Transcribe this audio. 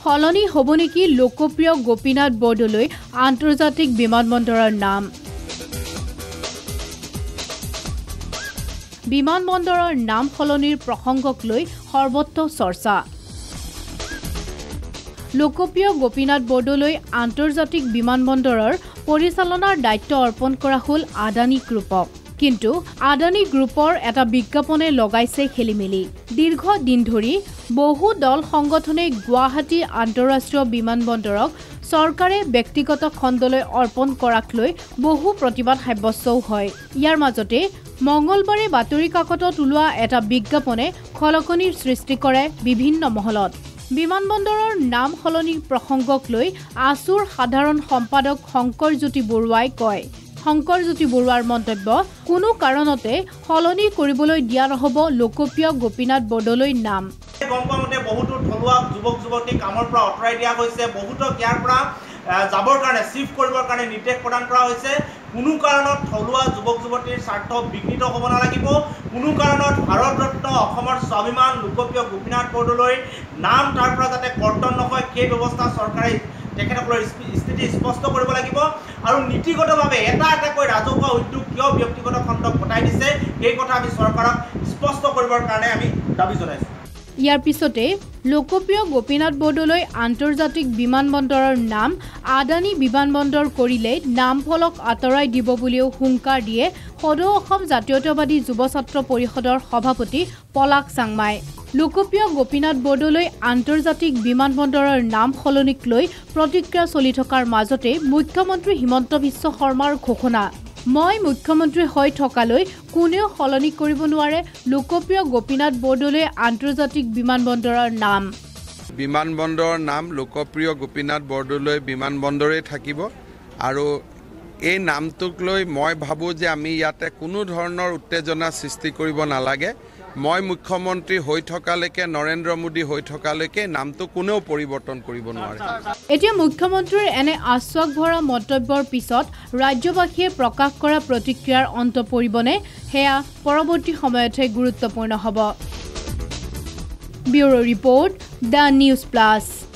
সলনি হ'ব নেকি লোকপ্ৰিয় গোপীনাথ বৰদলৈ আন্তৰ্জাতিক বিমানবন্দৰৰ নাম বিমানবন্দৰৰ নাম সলনিৰ প্ৰসংগক লৈ সৰ্বত্ৰ চৰ্চা লোকপ্ৰিয় গোপীনাথ বৰদলৈ আন্তৰ্জাতিক বিমানবন্দৰৰ পৰিচালনাৰ দায়িত্ব অৰ্পণ কৰা হ'ল আদানী গ্ৰুপক কিন্তু আদানী গ্ৰুপৰ এটা বিজ্ঞাপনে লগাইছে খেলিমেলি দীৰ্ঘ দিন ধৰি বহু দল সংগঠনে গুৱাহাটী আন্তঃৰাষ্ট্ৰীয় বিমানবন্দৰক চৰকাৰে ব্যক্তিগত খণ্ডলৈ অৰ্পণ কৰাক লৈ বহু প্ৰতিবাদ সাব্যস্তও হয় ইয়াৰ মাজতে মঙ্গলবাৰে বাতৰি কাকতত ওলোৱা এটা বিজ্ঞাপনে খলকনিৰ সৃষ্টি কৰে বিভিন্ন মহলত বিমানবন্দৰৰ নাম সলনিৰ প্ৰসংগক লৈ আসুৰ সাধাৰণ সম্পাদক শংকৰজ্যোতি বৰুৱাই কয় শংকৰজ্যোতি বৰুৱাৰ মন্তব্য কোনো কাৰণতে সলনি কৰিবলৈ দিয়া নহব লোকপ্ৰিয় গোপীনাথ বৰদলৈ নাম গমপামতে বহুতো থলুৱা যুৱক যুৱতী কামৰ পৰা অটৰাই দিয়া হৈছে বহুতক ইয়াৰ পৰা যাবৰ কাৰণে শিফ্ট কৰিবৰ কাৰণে নিৰ্দেশ প্ৰদান কৰা হৈছে কোনো কাৰণত থলুৱা যুৱক যুৱতীৰ স্বাৰ্থ বিঘ্নিত হ'ব নালাগিব কোনো কাৰণত ভাৰত ৰত্ন অসমৰ স্বাভিমান লোকপ্ৰিয় গোপীনাথ বৰদলৈ নাম তাৰ পৰা যাতে কৰ্তন নহয় সেই ব্যৱস্থা চৰকাৰে তেখেতসকলৰ স্থিতি স্পষ্ট কৰিব লাগিব আৰু নীতিগতভাৱে এটা এটাকৈ ৰাজহুৱা উদ্যোগ কিয় ব্যক্তিগত খণ্ডক পঠাই দিছে এই কথা আমি চৰকাৰক স্পষ্ট কৰিবৰ কাৰণে আমি দাবী জনাইছোঁ ইয়াৰ পিছতে লোকপ্ৰিয় গোপীনাথ বৰদলৈ আন্তৰ্জাতিক বিমানবন্দৰৰ নাম আদানী বিমানবন্দৰ কৰিলে নাম ফলক আঁতৰাই দিব বুলিও হুংকাৰ দিয়ে সদৌ অসম জাতীয়তাবাদী যুৱ ছাত্ৰ পৰিষদৰ সভাপতি পলাক চাংমাই লোকপ্ৰিয় গোপীনাথ বৰদলৈ আন্তৰ্জাতিক বিমানবন্দৰৰ নাম সলনিক লৈ প্ৰতিক্ৰিয়া চলি থকাৰ মাজতে মুখ্যমন্ত্ৰী হিমন্ত বিশ্ব শৰ্মাৰ ঘোষণা মই মুখ্যমন্ত্ৰী হৈ থকালৈ কোনেও সলনি কৰিব নোৱাৰে লোকপ্ৰিয় গোপীনাথ বৰদলৈ আন্তৰ্জাতিক বিমানবন্দৰৰ নাম বিমানবন্দৰৰ নাম লোকপ্ৰিয় গোপীনাথ বৰদলৈ বিমানবন্দৰেই থাকিব আৰু এই নামটোক লৈ মই ভাবোঁ যে আমি ইয়াতে কোনো ধৰণৰ উত্তেজনা সৃষ্টি কৰিব নালাগে মই মুখ্যমন্ত্ৰী হৈ থকালৈকে নৰেন্দ্ৰ মোদী হৈ থকালৈকে নামটো কোনেও পৰিৱৰ্তন কৰিব নোৱাৰে এতিয়া মুখ্যমন্ত্ৰীৰ এনে আশ্বাস ভৰা মন্তব্যৰ পিছত ৰাজ্যবাসীয়ে প্ৰকাশ কৰা প্ৰতিক্ৰিয়াৰ অন্ত পৰিবনে হেয়া পৰৱৰ্তী সময়তহে গুৰুত্বপূৰ্ণ হ'ব bureau report the news plus